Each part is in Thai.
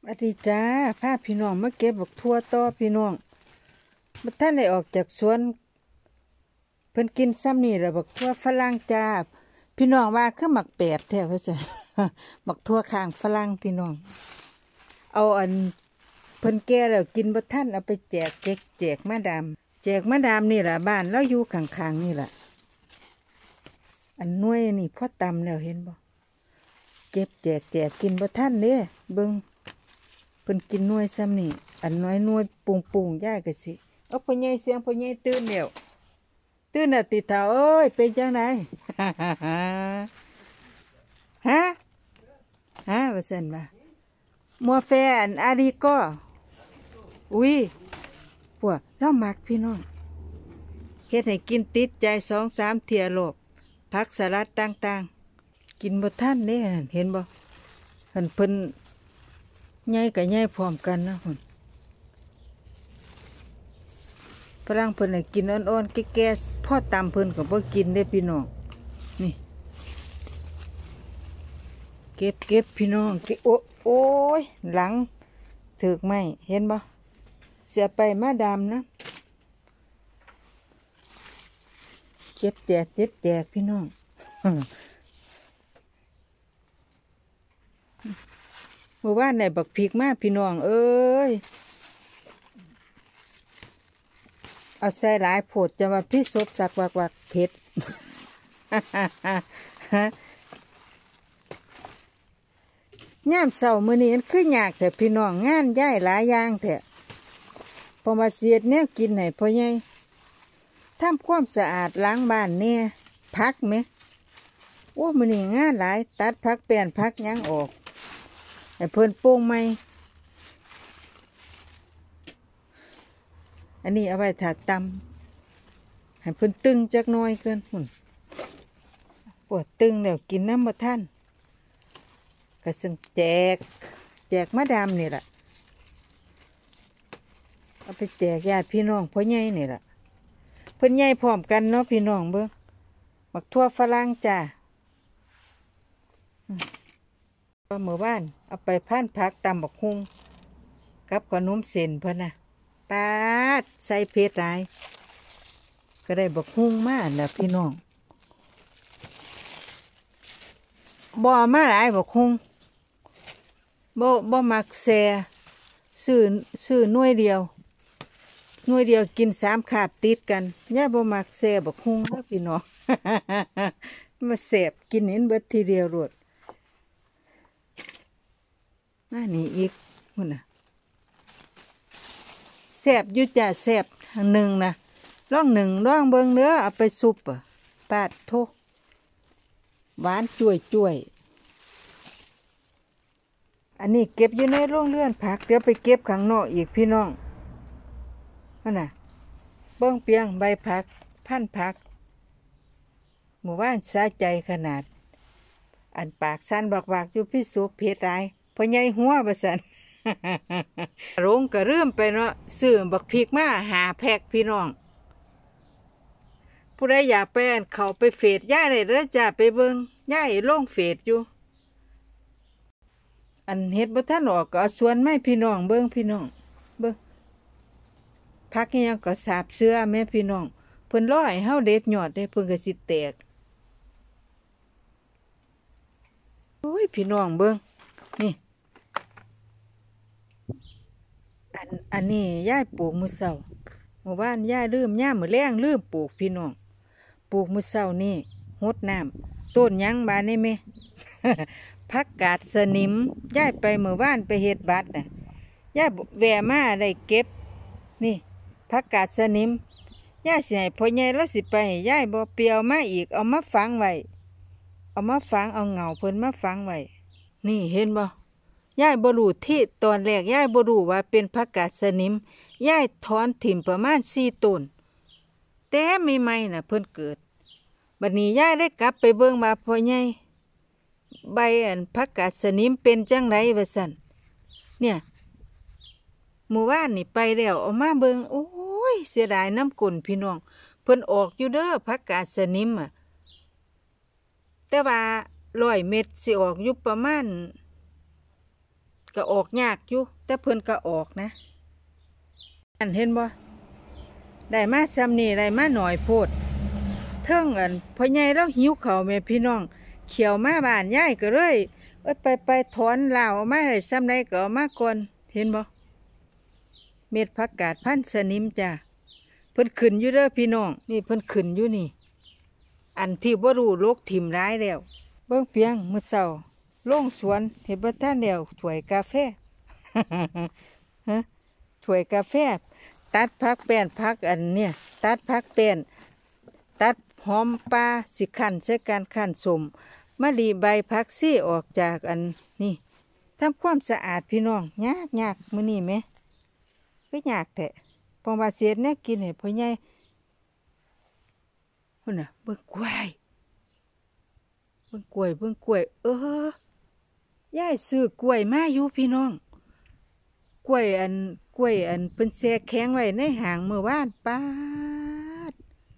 สวัสดีจ้าพาพี่น้องมาเก็บบักทั่วต่อพี่น้องบ่ท่านได้ออกจากสวนเพิ่นกินซ้ำนี่แหละบักทั่วฝรั่งจ้าพี่น้องว่าคือหมักแปบแท้ว่าซั่น บักทั่วข้างฝรั่งพี่น้องเอาเพิ่นแก่แล้วกินบ่ทันเอาไปแจกแจกมาดามแจกมาดามนี่ล่ะบ้านเราอยู่ข้างๆนี่ล่ะหน่วยนี่พอตำแล้วเห็นบ่เก็บแจกกินบ่ทันเด้เบิ่งเพิ่นกินหน่วยซ้ำนี่น้อยหน่วยปุงย่ายก็สิเอาพ่อใหญ่เสียงพ่อใหญ่ตื่นแล้วตื่นน่ะติเฒ่าเอ้ยเป็นจังได ฮะว่าซั่นว่ามัวแฟอารีก็อุ้ยพวกเรามักพี่น้องเฮ็ดให้กินติดใจ2-3 เที่ยโลกผักสลัดต่างๆกินบ่ทันเด้เห็นบ่เพิ่นใหญ่กับใหญ่พร้อมกันนะคุณฝรั่งเพิ่นให้กินอ่อนๆแก่ๆพ่อตำเพิ่นก็บ่กินเด้พี่น้องนี่เก็บพี่น้องโอ้ยหลังถึกไหมเห็นบ่เสียไปมาดำนะเก็บแจกพี่น้อง เมื่อวานได้บักพริกมาพี่น้องเอ้ยเอาใส่หลายโพดจะมาพิศพสักวักเผ็ด ย่ามเศร้ามื้อนี้มันคือยากแต่พี่น้องงานย้ายหลายอย่างแท้พอมาเสียดแนวกินให้พ่อใหญ่ทำความสะอาดล้างบ้านเนี่ยพักไหมโอ้มื้อนี้งานหลายตัดพักแป้นพักหยังออกให้เพิ่นโป่งไหมอันนี้เอาไว้ถาดตำให้เพิ่นตึงจักหน่อยเกินหุ่นปวดตึงแล้วกินน้ำบ่ทันก็ซึ่งแจกมาดามนี่แหละเอาไปแจกญาติพี่น้องพ่อใหญ่นี่แหละเพิ่นใหญ่พร้อมกันเนาะพี่น้องเบิ่งบักทั่วฝรั่งจ้าก็เมื่อวานเอาไปพันผักตำบักฮุงกับขนมเส้นเพิ่นน่ะปาดใส่เผ็ดหลายก็ได้บักฮุงมาแล้วพี่น้องบ่มาหลายบักฮุงบ่มักแซ่ซื้อหน่วยเดียวกิน3 คาบติดกันย่าบ่มักแซ่บักฮุงเด้อพี่น้อง มาแซ่บกินเห็นเบิดทีเดียวโลดนี่อีกพุ่นน่ะแซ่บอยู่จ้ะแซ่บหนึ่งนะร่องเบิ่งเนื้อเอาไปซุปปาดโทหวานจ่วยอันนี้เก็บอยู่ในโรงเรือนผักเดี๋ยวไปเก็บข้างนอกอีกพี่น้องนั่นน่ะเบิ่งเปียงใบผักพันผักหมู่บ้านสะใจขนาดปากสั่นบักอยู่พี่สุเผ็ดหลายพ่อใหญ่หัวบ่ซั่น โรงก็เริ่มไปเนาะซื้อบักพริกมา5 แพ็คพี่น้องผู้ใดอยากไปเข้าไปเฟซย่ายได้เด้อจ้าไปเบิ่งย่ายลงเฟซอยู่เฮ็ดบ่ทันออกก็เอาสวนไม้พี่น้องเบิ่งพี่น้องเบิ่งผักอิหยังก็สาบเสือแม่พี่น้องเพิ่นรอให้เฮาเด็ดยอดได้เพิ่นก็สิแตกโอ้ยพี่น้องเบิ่งนี่อันนี้ย่ายปลูกมื้อเช้าเมื่อวานย่ายลืมย่ามมื้อแลงลืมปลูกพี่น้องปลูกมื้อเช้านี่รดน้ำต้นหยังบานนี่แม่ ผักกาดสนิมย่ายไปเมื่อวานไปเฮ็ดบัตรน่ะย่ายแวะมาได้เก็บนี่ผักกาดสนิมย่ายสิให้พ่อใหญ่แล้วสิไปให้ย่ายบ่เปียวมาอีกเอามาฝังไว้เอาเงาเพิ่นมาฝังไว้นี่เห็นบ่ย่ายบ่รู้ที่ตอนแรกย่ายบ่รู้ว่าเป็นผักกาดสนิมย่ายถอนถิ่มประมาณ4 ต้นแต่ใหม่ๆน่ะเพิ่นเกิดบัดนี้ย่ายได้กลับไปเบิ่งว่าพ่อใหญ่ใบผักกาดสนิมเป็นจังไรวะสันเนี่ยหมู่บ้านนี่ไปแล้วเอามาเบิงโอ้ยเสียดายน้ำกุ่นพี่น้องเพิ่นออกอยู่เด้อผักกาดสนิมแต่ว่า100 เม็ดสิออกอยู่ประมาณก็ออกยากอยู่แต่เพิ่นก็ออกนะอันเห็นบ่ได้มาซ้ำนี่ได้มาหน่อยโพดเทิงอันพ่อใหญ่แล้วหิวข้าวแม่พี่น้องเขียวมาบ้านยายก็เลยไปถอนเหล้ามาได้ซ้ำใดก็เอามาก่อนเห็นบ่เม็ดผักกาดพันธุ์สนิมจ้ะเพิ่นขึ้นอยู่เด้อพี่น้องนี่เพิ่นขึ้นอยู่นี่อันที่บ่รู้โรคถิ่มร้ายแล้วเบิ่งเพียงมื้อเช้าลงสวนเห็นบ่ทันแล้วถ้วยกาแฟ ฮะถ้วยกาแฟตัดผักแป้นผักอันเนี่ยตัดผักแป้นตัดหอมปลาสิคั่นใช้การคั่นสมมะลิใบผักซี่ออกจากอันนี่ทำความสะอาดพี่น้องยากมื้อนี้แหมก็ยากแท้ปองว่าเสียดแนวกินให้พ่อใหญ่พุ่นน่ะเบิ่งกล้วยยายซื้อกล้วยมาอยู่พี่น้องกล้วยอันเพิ่นแช่แข็งไว้ในหางเมื่อวานปาด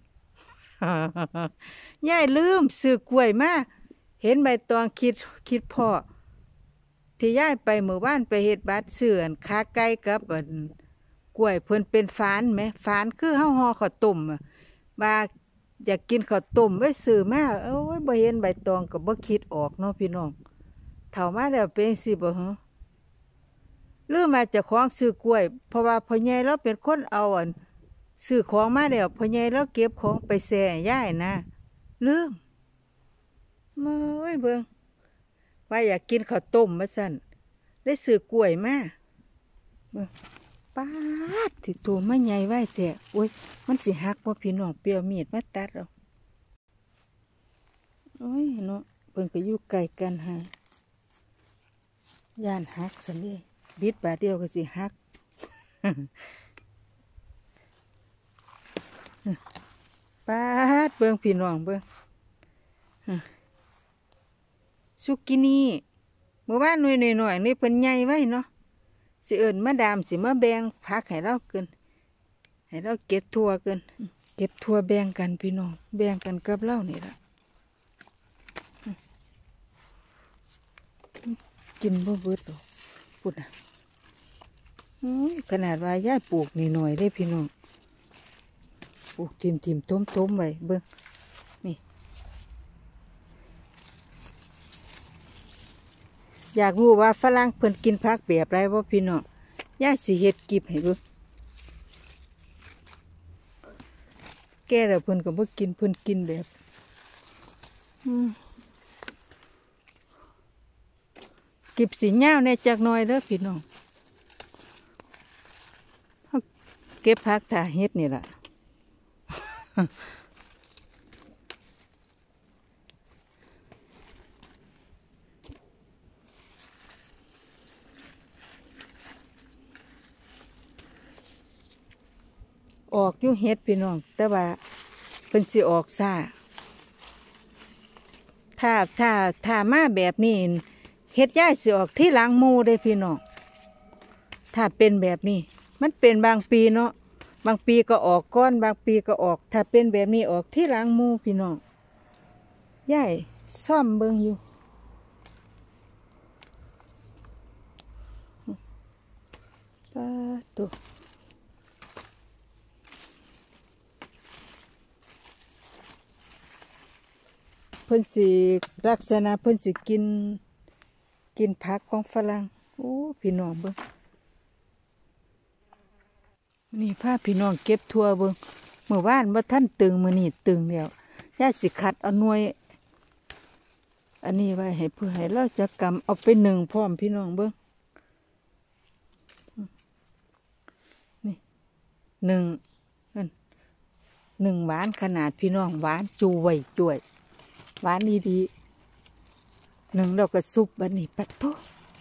ยายลืมซื้อกล้วยมาเห็นใบตองคิดพ่อที่ยายไปเมื่อวานไปเฮ็ดบัตรซื้ออันขาไก่กับอันกล้วยเพิ่นเป็นฝานไหมฝานคือเฮาห่อข้าวต้มว่าอยากกินข้าวต้มไว้ซื้อมาโอ้ยบ่เห็นใบตองก็บ่คิดออกเนาะพี่น้องเฒ่ามาแล้วเป็นสิบ่ฮะลืมมาเจ้าของซื้อกล้วยเพราะว่าพ่อใหญ่เราเป็นคนเอาอันซื้อของมาแล้วพ่อใหญ่เราเก็บของไปแช่ยายนะลืมมาเอ้ยเบิ่งว่าอยากกินข้าวต้มว่าซั่นได้ซื้อกล้วยมาเบิ่งปาดที่ตัวมันใหญ่ไว้แต่โอ้ยมันสิหักบ่พี่น้องเปรี้ยวมีดมาตัดเอาโอ้ยเนาะเพิ่นก็อยู่ไกลกันหาย่านหักซั่นเด้บิดบาดเดียวก็สิหัก ปาดเบิ่งพี่น้องเบิ่งสุกินี่เมื่อวานหน่อยนี่เพิ่นใหญ่ไว้เนาะสิเอิ้นมาดามสิมาแบ่งผักให้เราเกินให้เราเก็บทั่วเกินเก็บทั่วแบ่งกันพี่น้องแบ่งกันกับเรานี่ล่ะกินบ่เบิดหรอกพูดน่ะขนาดว่ายายปลูกนี่หน่อยได้พี่น้องปลูกทิมต้มไว้เบิ่งนี่อยากรู้ว่าฝรั่งเพิ่นกินผักแบบไรบ่พี่น้องยายสิเฮ็ดกิบให้เบิ่งแก่แล้วเพิ่นก็บ่กินเพิ่นกินแบบกิบสิยาวแน่จักหน่อยเด้อพี่น้องเก็บผักถ่าเฮ็ดนี่ล่ะออกอยู่เฮ็ดพี่น้องแต่ว่าเป็นสิออกซ่าถ้ามาแบบนี้เฮ็ดย้ายสิออกที่หลังหมู่ได้พี่น้องถ้าเป็นแบบนี้มันเป็นบางปีเนาะบางปีก็ออกก้อนบางปีก็ออกถ้าเป็นแบบนี้ออกที่หลังหมู่พี่น้องย้ายซ่อมเบิ่งอยู่ตัวเพิ่นสิลักษณะเพิ่นสิกินผักของฝรั่งโอ้พี่น้องเบิ่งนี่พาพี่น้องเก็บทั่วเบิ่งเมื่อวานบ่ทันตึงมื้อนี้ตึงแล้วย่าสิคัดเอาหน่วยอันนี้ไว้ให้เพื่อให้เราจะกำเอาไปนึ่งพร้อมพี่น้องเบิ่งนี่นึ่งหวานขนาดพี่น้องหวานจูไว้ด้วยหวานดีๆหนึ่งเราก็ซุปบันนี้ปัดโต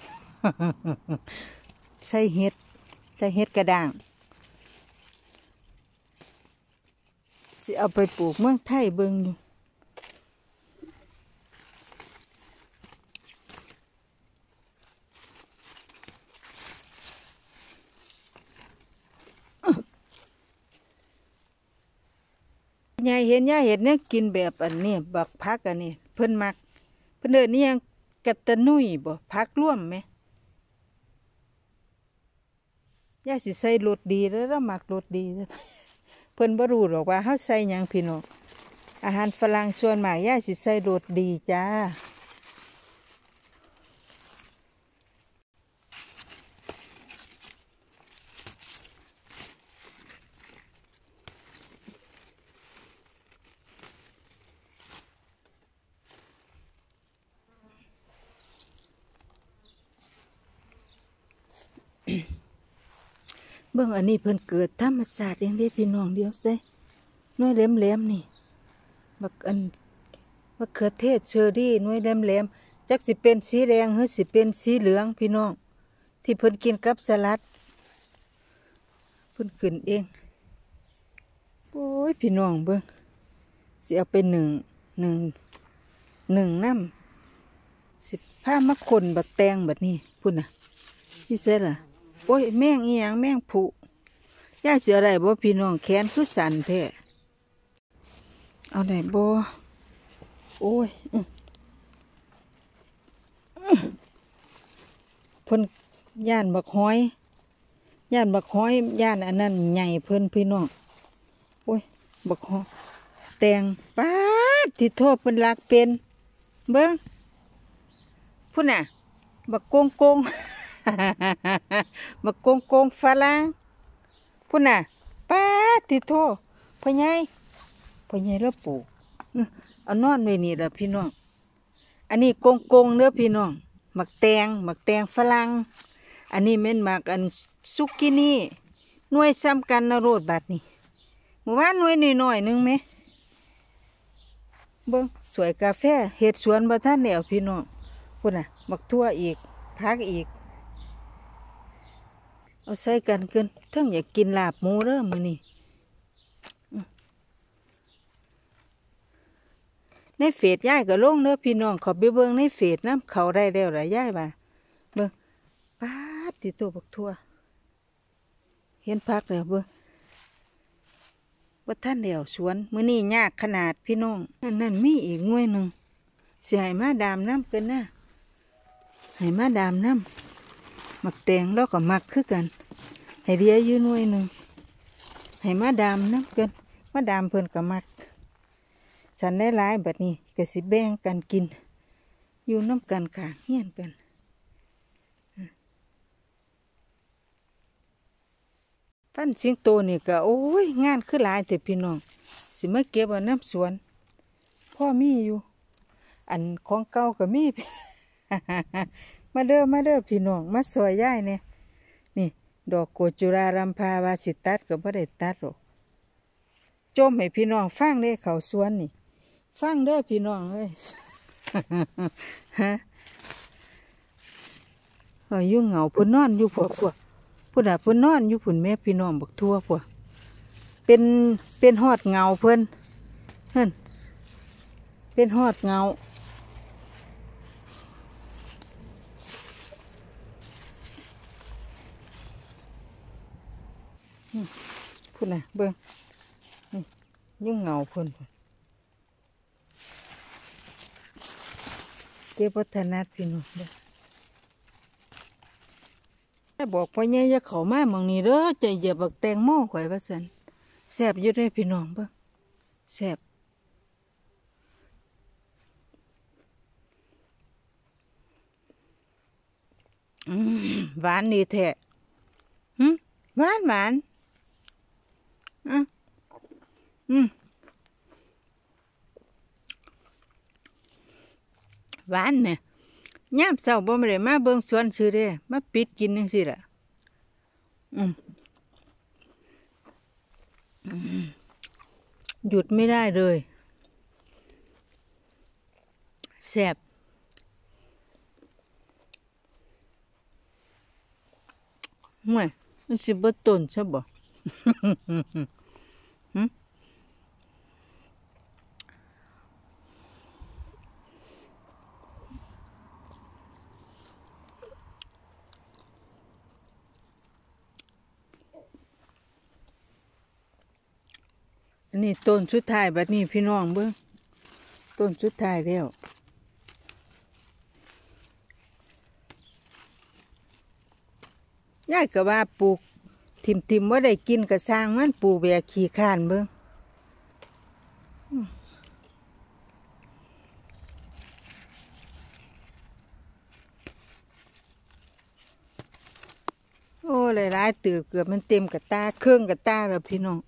ใส่เห็ดกระด้างสิเอาไปปลูกเมืองไทยเบิ่งอยู่ยายเห็นเนี่ยกินแบบอันนี้บักพักอันนี้เพิ่นมักเพิ่นเดินนี่ยังกะตะนุ่ยบ่พักร่วมไหมย่าสิใส่รสดีแล้วเราหมักรสดีเด้อเพิ่นบ่รู้หรอกว่าเฮาใส่หยังพี่น้องอาหารฝรั่งส่วนมากย่าสิใส่รสดีจ้าเบิ่งอันนี้เพิ่นเกิดธรรมชาติเองเด้พี่น้องเดียวใส่หน่วยแหลมๆนี่บักอันมะเขือเทศเชอรี่หน่วยแหลมๆจักสิเป็นสีแดงหรือสิเป็นสีเหลืองพี่น้องที่เพิ่นกินกับสลัดเพิ่นขึ้นเองโอ้ยพี่น้องเบิ่งสิเอาไปหนึ่งน้ำสิผ้ามาคนบักแตงแบบนี้พุ่นน่ะพี่เสร็จล่ะโอ้ยแมงอีหยังแมงผุย่าเสียอะไรบ่พี่น้องแขนคือสั่นแท้เอาไหนบ่โอ้ยเพิ่นย่านบักห้อยย่านอันนั้นใหญ่เพิ่นพี่น้องโอ้ยบักห้อยแตงป๊าดที่โทษเพิ่นรักเป็นเบิ่งพุ่นน่ะบักโกงบักโกงฝรั่งพุ่นน่ะป๊าดที่โทษพ่อใหญ่แล้วปลูกเอานอนไว้นี่ล่ะพี่น้องอันนี้โกงเด้อพี่น้องหมักแตงฝรั่งอันนี้แม่นหมักอันซุกินี่หน่วยซ้ำกันนะโรดบัดนี่หมู่บ้านหน่วยน้อยๆนึงไหมเบิ่งสวยกาแฟเฮ็ดสวนบ่ทันแล้วพี่น้องพุ่นน่ะหมักทั่วอีกผักอีกเอาใส่กันเกินทั้งอยากกินลาบหมูเด้อมื้อนี้ในเฟซยายก็ลงเด้อพี่น้องขอไปเบิ่งในเฟซนำเขาได้แล้วล่ะยายว่าเบิ่งป๊าดที่โตบักทั่วเห็นผักแล้วเบิ่งบ่ทันแล้วสวนมื้อนี้ยากขนาดพี่น้องนั่นมีอีกหน่วยนึงสิให้มาดามน้ำกันนะให้มาดามน้ำมักแตงแล้วก็มักคือกันให้เดียอยู่หน่วยนึงให้มาดามน้ำกันมาดามเพิ่นก็มักฉันได้หลายแบบนี้ก็สิแบ่งกันกินอยู่น้ำกันข้างเฮียนกันฟันสิงโตนี่ก็โอ้ยงานคือหลายแต่พี่น้องสิมาเก็บเอาน้ำสวนพ่อมีอยู่อันของเก่าก็มี มาเด้อพี่น้องมาซอยย่ายเนี่ยนี่ดอกโกจุรารำพาวาสิตัดก็บ่ได้ตัดหรอกจมให้พี่น้องฟังเด้เขาสวนนี่ฟังเด้อพี่น้องเอ้ย ฮะอยู่เหงาเพิ่นนอนอยู่พวกพุ่นน่ะเพิ่นนอนอยู่พุ่นแม่พี่น้องบักทั่วพวกเป็นฮอดเงาเพิ่นนั่นเป็นฮอดเงาพุ่นน่ะเบิ่งอยู่เหงาเพิ่นเก็บวัฒนธรรมพี่น้องเด้อถ้าบอกพ่อใหญ่อย่าเข้ามาหม้องนี้เด้อใจเหยียบบักแตงโมข่อยว่าซั่นแซ่บอยู่เด้อพี่น้องเบิ่งแซ่บหวานดีแท้หวานหวานเนี่ยยามเช้าบ่ได้มาเบิ่งสวนซื่อเด้มาปิดกินจังซี่ล่ะหยุดไม่ได้เลยแซ่บห่วยมันสิบ่ต้นซะบ่ อันนี้ต้นสุดท้ายบัดนี้พี่น้องเบิ่งต้นสุดท้ายแล้วยายก็ว่าปลูกทิมว่าได้กินกระสร้างมันปูแบกขี้ข้านเบิ่งโอ้หลายๆตือเกือบมันเต็มกระตาเครื่องกระตาแล้วพี่น้อง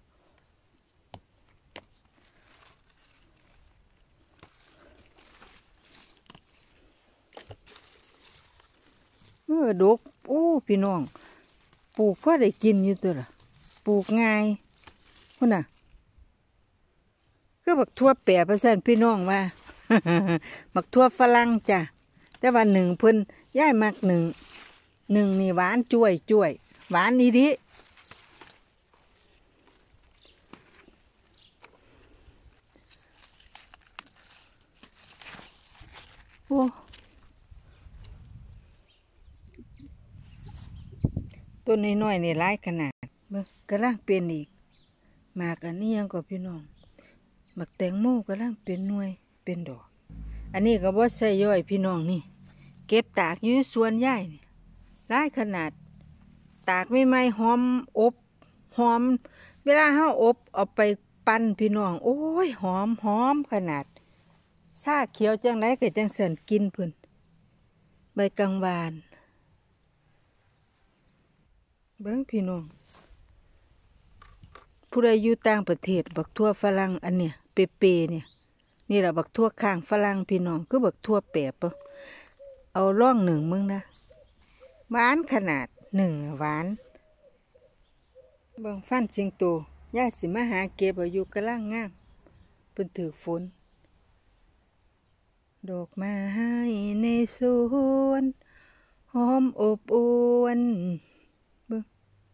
ดกโอ้พี่น้องปลูกพอได้กินอยู่ตัวละปลูกง่ายพุ่นน่ะก็บักทั่วแปะประสันพี่น้องว่า บักทั่วฝรั่งจ้ะแต่ว่าหนึ่งเพิ่นย่ายมักหนึ่งนี่หวานจ้วยหวานดีดิโอ้ต้นน้อยๆนี่หลายขนาดเบิ่งกำลังเป็นอีกหมากอันนี้ยังก็พี่น้องหมักแตงโมกำลังเป็นหน่วยเป็นดอกอันนี้ก็บ่ใส่ย่อยพี่น้องนี่เก็บตากอยู่สวนย่ายนี่หลายขนาดตากไม่หอมอบหอมเวลาเฮาอบเอาไปปั่นพี่น้องโอ้ยหอมขนาดชาเขียวจังไดก็จังสั่นกินเพิ่นใบกังวานเบิ่งพี่น้องผู้ใดอยู่ต่างประเทศบักทั่วฝรั่งอันเนี้ยเปเนี่ยนี่แหละบักทั่วข้างฝรั่งพี่น้องคือบักทั่วแปบเอาร่องหนึ่งมึงนะหวานขนาดหนึ่งหวานเบิ่งฟันสิงโตย่าสิมาหาเก็บอยู่กะล่างงามเพิ่นถือฝนดอกไม้ในสวนหอมอบอวนเบิ่ง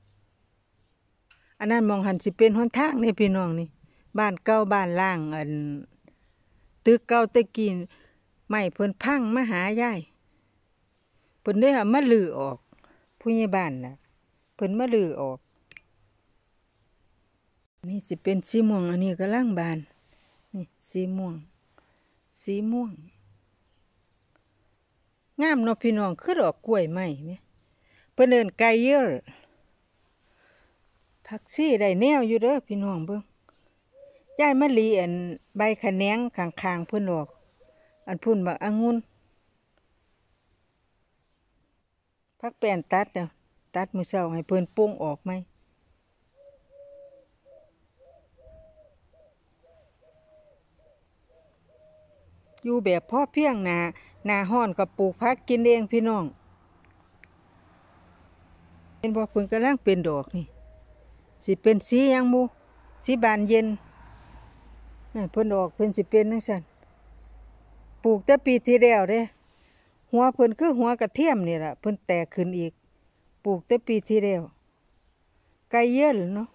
อันนั้นมองหันสิเป็นหนทางนี่พี่น้องนี่บ้านเก่าบ้านล่างอันตึกเก่าตะกี้ไม้เพิ่นพังมาหายายเพิ่นได้เอามาลื้อออกผู้ใหญ่บ้านน่ะเพิ่นมาลื้อออกนี่สิเป็นสีม่วงอันนี้กำลังบานนี่สีม่วงงามเนาะพี่น้องคือดอกกล้วยไม้แม่เพิ่นเอิ้นไก่เยอะผักชีได้แนวอยู่เด้อพี่น้องเบิ่งยายมะลิอันใบขะแหนงข้างๆเพิ่นออกอันพุ่นบักองุ่นผักแป้นตัดเนาะตัดมื้อเช้าให้เพิ่นปรุงออกไหมอยู่แบบพอเพียงหน้าร้อนก็ปลูกผักกินเองพี่น้องเห็นบ่เพิ่นกำลังเป็นดอกนี่สิเป็นสีหยังบ่สีบานเย็นเพิ่นออกเพิ่นสิเป็นจังซั่นปลูกแต่ปีที่แล้วเด้หัวเพิ่นคือหัวกระเทียมนี่ล่ะเพิ่นแตกขึ้นอีกปลูกแต่ปีที่แล้วไก่เยอะเนาะ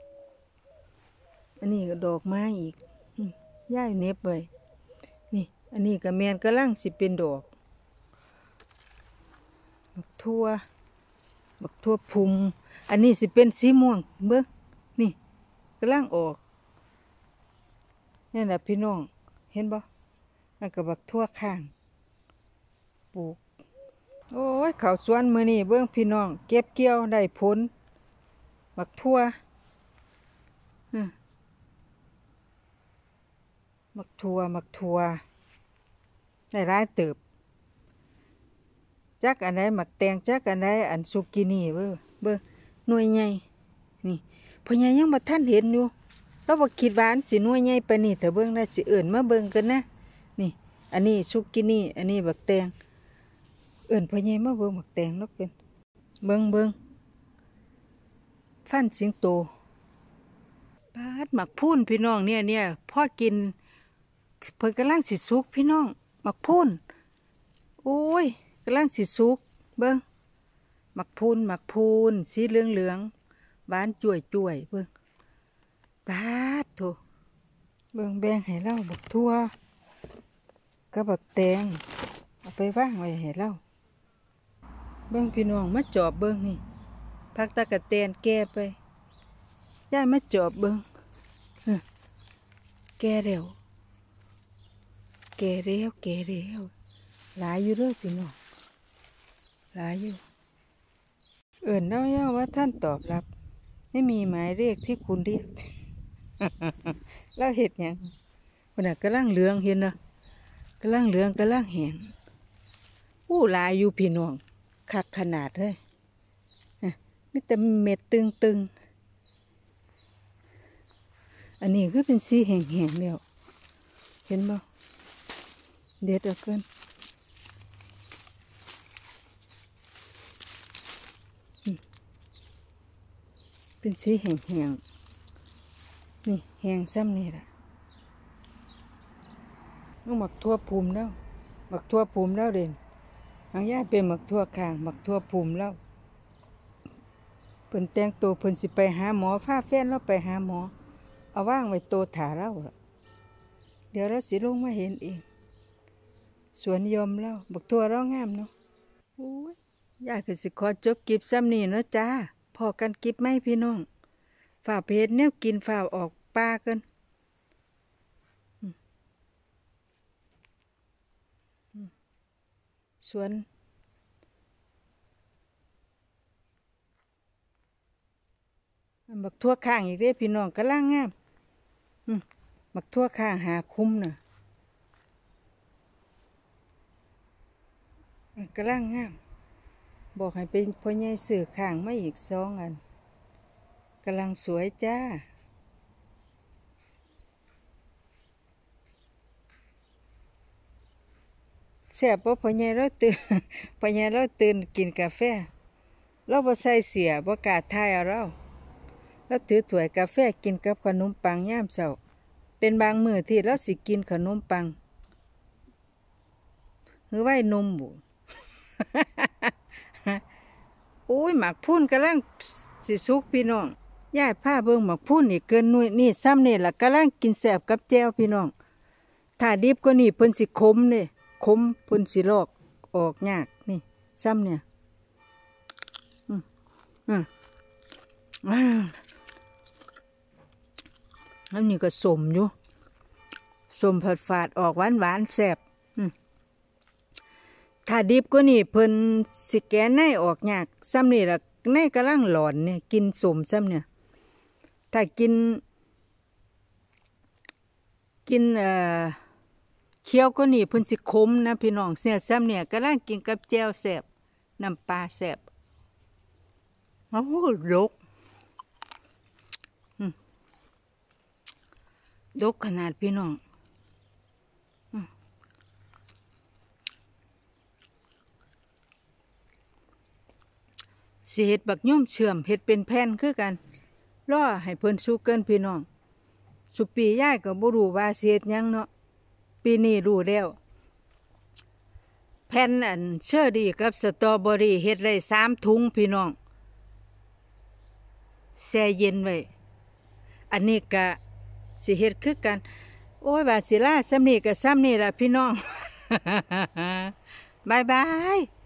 อันนี้ก็ดอกไม้อีกย้ายเน็บไว้นี่อันนี้ก็แม่นกำลังสิเป็นดอกบักทั่วพุงอันนี้สิเป็นสีม่วงเบิ่งนี่กำลังออกนี่แหละพี่น้องเห็นบ่นั่นก็บักทั่วข้างปลูกโอ้ยข้าวสวนมื้อนี้เบิ่งพี่น้องเก็บเกี่ยวได้ผลบักทั่วมักทั่วได้หลายเติบจักอันใดหมักแตงจักอันใดอันซุกินี่เบิ่งหน่วยใหญ่นี่พ่อใหญ่ยังบ่ทันเห็นอยู่เราบ่คิดว่าอันสิหน่วยใหญ่ปานนี้เถอะเบิ่งได้สิเอิ้นมาเบิ่งกันนะนี่อันนี้ซุกินี่อันนี้บักแตงเอิ้นพ่อใหญ่มาเบิ่งบักแตงเนาะเกินเบิ่งฟันสิงโตปาดหมักพูนพี่น้องเนี่ยพอกินเพิ่นกำลังสิสุกพี่น้องหมักพูนโอ้ยกำลังสิสุกเบิ่งหมักพูนสีเหลืองหวานจ่วยเบิ่งปาดโถเบิ่งแบ่งให้เราบักทั่วกับบักแตงเอาไปวางไว้ให้เราเบิ่งพี่น้องมาจอบเบิ่งนี่ผักตะกะแตนแก่ไปย่ามาจอบเบิ่งแก่แล้วหลายอยู่เด้อพี่น้องหลายอยู่เอิ่นเล่าย่าว่าท่านตอบรับไม่มีหมายเรียกที่คุณเรียก แล้วเห็ดหยังคนน่ะกำลังเหลืองเห็นเนาะกำลังเหลืองกำลังแหงอู้หลายอยู่พี่น้องคักขนาดเลยมีแต่เม็ดตึงอันนี้คือเป็นสีแห้งๆแล้วเห็นบ่เด็ดเอาเกินเป็นสีแห้งๆนี่แห้งซ้ำนี่ล่ะน้องหมักทั่วภูมิแล้วหมักทั่วภูมิแล้วเด่นทางญาติเป็นหมักทั่วคางหมักทั่วภูมิแล้วเพิ่นแต่งตัวเพิ่นสิไปหาหมอพาแฟนเราไปหาหมอเอาว่างไว้โตถาเราเดี๋ยวเราสิลงมาเห็นเองสวนยมแล้วบักทั่วเรางามเนาะโอ้ยยายก็สิขอจบคลิปซ้ำนี่เนาะจ้าพอกันคลิปไหมพี่น้องฝ่าเพจแนวกินฝ่าออกป่ากันสวนบักทั่วข้างอีกเด้พี่น้องกำลังงามบักทั่วข้างหาคุ้มน่ะกำลังงามบอกให้เป็นพ่อใหญ่สื่อข้างมาอีก2 อันกำลังสวยจ้าแซ่บบ่พ่อใหญ่เราตื่น พ่อใหญ่เราตื่นกินกาแฟเราบ่ใส่เสียบ่กล้าทายเอาเราแล้วถือถ้วยกาแฟกินกับขนมปังยามเช้าเป็นบางมื้อที่เราสิกินขนมปังหรือไว้นมบุ โอ้ยหมักพุ่นกำลังสิสุกพี่น้องยายผ้าเบิ่งหมักพุ่นนี่เกินนุ่ยนี่ซ้ำนี่ล่ะกำลังกินแซ่บกับแจ่วพี่น้องถ้าดิบก็นี่เพิ่นสิขมเด้ขมเพิ่นสิลอกออกยากนี่ซ้ำเนี่ยแล้วนี่ก็สมอยู่สมฝาดออกหวานแซ่บถ้าดิบก็นี่เพิ่นสิแกะในออกยากซ้ำนี่ล่ะในกำลังหลอนเนี่ยกินสมซ้ำเนี่ยถ้ากินเคี้ยวก็นี่เพิ่นสิขมนะพี่น้องเนี่ยซ้ำเนี่ยกำลังกินกับแจ่วแซ่บน้ำปลาแซ่บโอ้ดกดกขนาดพี่น้องสิเฮ็ดบักย่อมเชื่อมเฮ็ดเป็นแผ่นคือกันรอให้เพิ่นสุกเกินพี่น้องสุปียายก็บ่รู้ว่าสิเฮ็ดหยังเนาะปีนี้รู้แล้วแผ่นอันเชอรี่กับสตรอเบอรี่เฮ็ดได้3 ถุงพี่น้องแช่เย็นไว้อันนี้ก็สิเฮ็ดคือกันโอ้ยบาดสิลาซ้ำนี่ก็ซ้ำนี่ล่ะพี่น้อง บ๊ายบาย